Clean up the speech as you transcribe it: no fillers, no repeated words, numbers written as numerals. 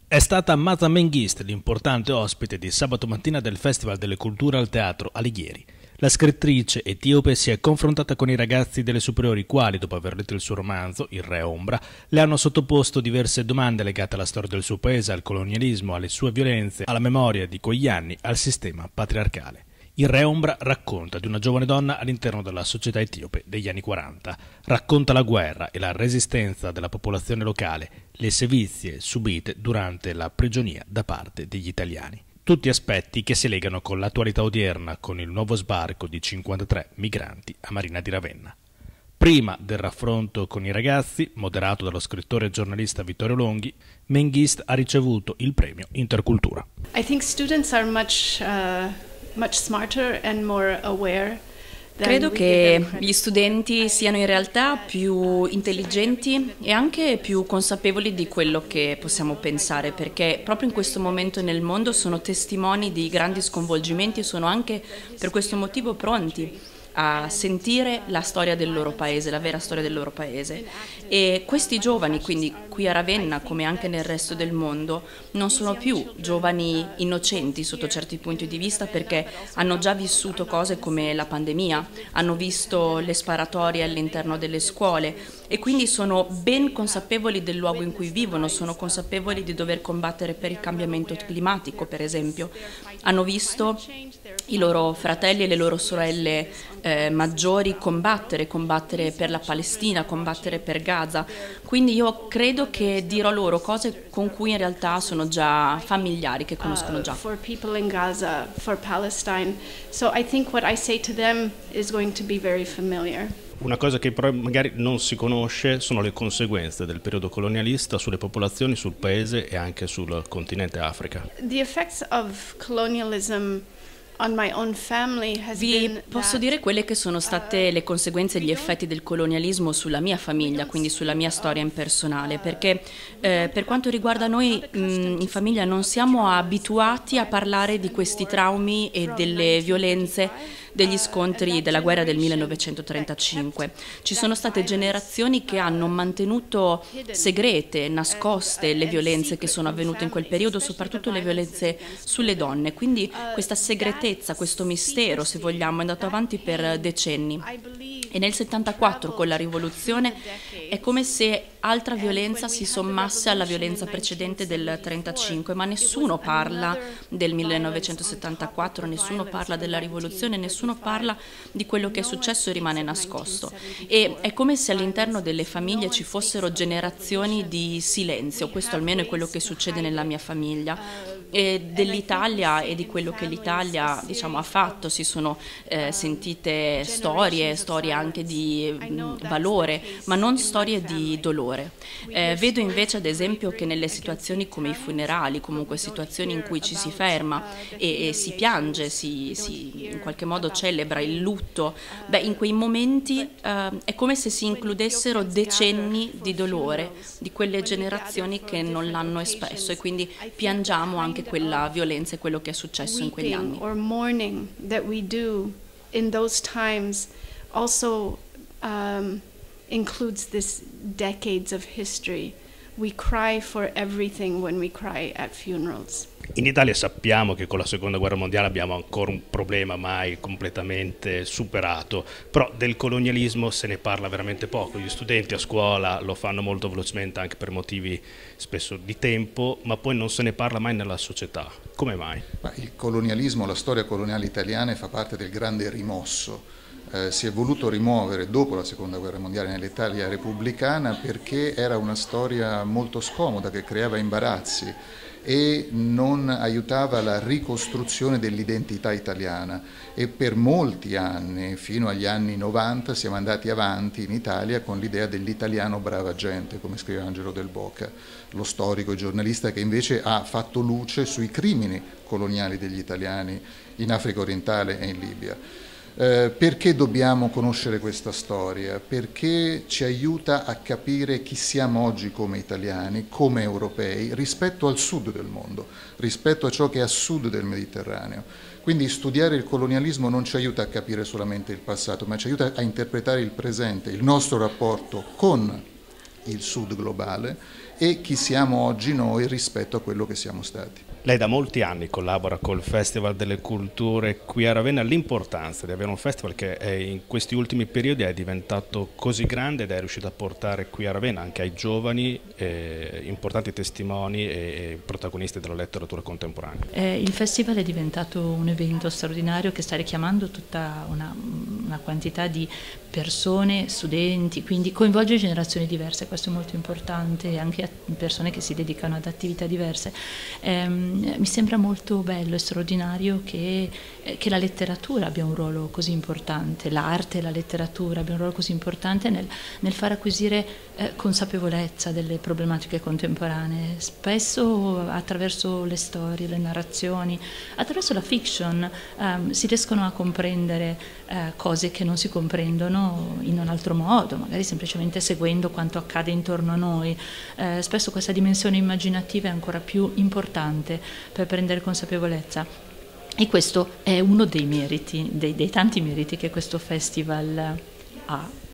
È stata Mata Mengistu l'importante ospite di sabato mattina del Festival delle Culture al Teatro Alighieri. La scrittrice etiope si è confrontata con i ragazzi delle superiori quali, dopo aver letto il suo romanzo, Il Re Ombra, le hanno sottoposto diverse domande legate alla storia del suo paese, al colonialismo, alle sue violenze, alla memoria di quegli anni, al sistema patriarcale. Il Re Ombra racconta di una giovane donna all'interno della società etiope degli anni 40. Racconta la guerra e la resistenza della popolazione locale, le sevizie subite durante la prigionia da parte degli italiani. Tutti aspetti che si legano con l'attualità odierna, con il nuovo sbarco di 53 migranti a Marina di Ravenna. Prima del raffronto con i ragazzi, moderato dallo scrittore e giornalista Vittorio Longhi, Mengistu ha ricevuto il premio Intercultura. I think students are much smarter and more aware. Credo che gli studenti siano in realtà più intelligenti e anche più consapevoli di quello che possiamo pensare, perché proprio in questo momento nel mondo sono testimoni di grandi sconvolgimenti e sono anche per questo motivo pronti a sentire la storia del loro paese, la vera storia del loro paese. E questi giovani, quindi qui a Ravenna come anche nel resto del mondo, non sono più giovani innocenti sotto certi punti di vista, perché hanno già vissuto cose come la pandemia, hanno visto le sparatorie all'interno delle scuole e quindi sono ben consapevoli del luogo in cui vivono, sono consapevoli di dover combattere per il cambiamento climatico, per esempio. Hanno visto i loro fratelli e le loro sorelle maggiori combattere per la Palestina, combattere per Gaza, quindi io credo che dirò loro cose con cui in realtà sono già familiari, che conoscono già. For people in Gaza, for Palestine, so I think what I say to them is going to be very familiar. Una cosa che però magari non si conosce sono le conseguenze del periodo colonialista sulle popolazioni, sul paese e anche sul continente Africa. The effects of colonialism on my own family has Vi been posso that, dire quelle che sono state le conseguenze e gli effetti del colonialismo sulla mia famiglia, quindi sulla mia storia in personale, perché per quanto riguarda noi in famiglia non siamo abituati a parlare di questi traumi e delle violenze degli scontri della guerra del 1935. Ci sono state generazioni che hanno mantenuto segrete, nascoste le violenze che sono avvenute in quel periodo, soprattutto le violenze sulle donne, quindi questa segretezza, questo mistero, se vogliamo, è andato avanti per decenni. E nel 74 con la rivoluzione è come se altra violenza si sommasse alla violenza precedente del 35, ma nessuno parla del 1974, nessuno parla della rivoluzione, nessuno parla di quello che è successo e rimane nascosto. E è come se all'interno delle famiglie ci fossero generazioni di silenzio, questo almeno è quello che succede nella mia famiglia. E dell'Italia e di quello che l'Italia, diciamo, ha fatto si sono sentite storie anche di valore, ma non storie di dolore. Vedo invece ad esempio che nelle situazioni come i funerali, comunque situazioni in cui ci si ferma e si piange, si in qualche modo celebra il lutto, in quei momenti è come se si includessero decenni di dolore di quelle generazioni che non l'hanno espresso, e quindi piangiamo anche quella violenza e quello che è successo in quegli anni. Or mourning that we do in those times also includes this decades of history. We cry for everything when we cry at funerals. In Italia sappiamo che con la seconda guerra mondiale abbiamo ancora un problema mai completamente superato, però del colonialismo se ne parla veramente poco. Gli studenti a scuola lo fanno molto velocemente anche per motivi spesso di tempo, ma poi non se ne parla mai nella società. Come mai? Il colonialismo, la storia coloniale italiana fa parte del grande rimosso. Si è voluto rimuovere dopo la seconda guerra mondiale nell'Italia repubblicana perché era una storia molto scomoda che creava imbarazzi e non aiutava la ricostruzione dell'identità italiana, e per molti anni, fino agli anni 90, siamo andati avanti in Italia con l'idea dell'italiano brava gente, come scrive Angelo Del Boca, lo storico e giornalista che invece ha fatto luce sui crimini coloniali degli italiani in Africa orientale e in Libia. Perché dobbiamo conoscere questa storia? Perché ci aiuta a capire chi siamo oggi come italiani, come europei, rispetto al sud del mondo, rispetto a ciò che è a sud del Mediterraneo. Quindi studiare il colonialismo non ci aiuta a capire solamente il passato, ma ci aiuta a interpretare il presente, il nostro rapporto con il sud globale e chi siamo oggi noi rispetto a quello che siamo stati. Lei da molti anni collabora col Festival delle Culture qui a Ravenna. L'importanza di avere un festival che in questi ultimi periodi è diventato così grande ed è riuscito a portare qui a Ravenna anche ai giovani importanti testimoni e protagonisti della letteratura contemporanea. Il festival è diventato un evento straordinario che sta richiamando tutta una quantità di persone, studenti, quindi coinvolge generazioni diverse, questo è molto importante, anche persone che si dedicano ad attività diverse. Mi sembra molto bello e straordinario che la letteratura abbia un ruolo così importante, l'arte e la letteratura abbiano un ruolo così importante nel far acquisire consapevolezza delle problematiche contemporanee, spesso attraverso le storie, le narrazioni, attraverso la fiction si riescono a comprendere cose che non si comprendono in un altro modo, magari semplicemente seguendo quanto accade intorno a noi. Spesso questa dimensione immaginativa è ancora più importante per prendere consapevolezza e questo è uno dei meriti, dei tanti meriti che questo festival ha.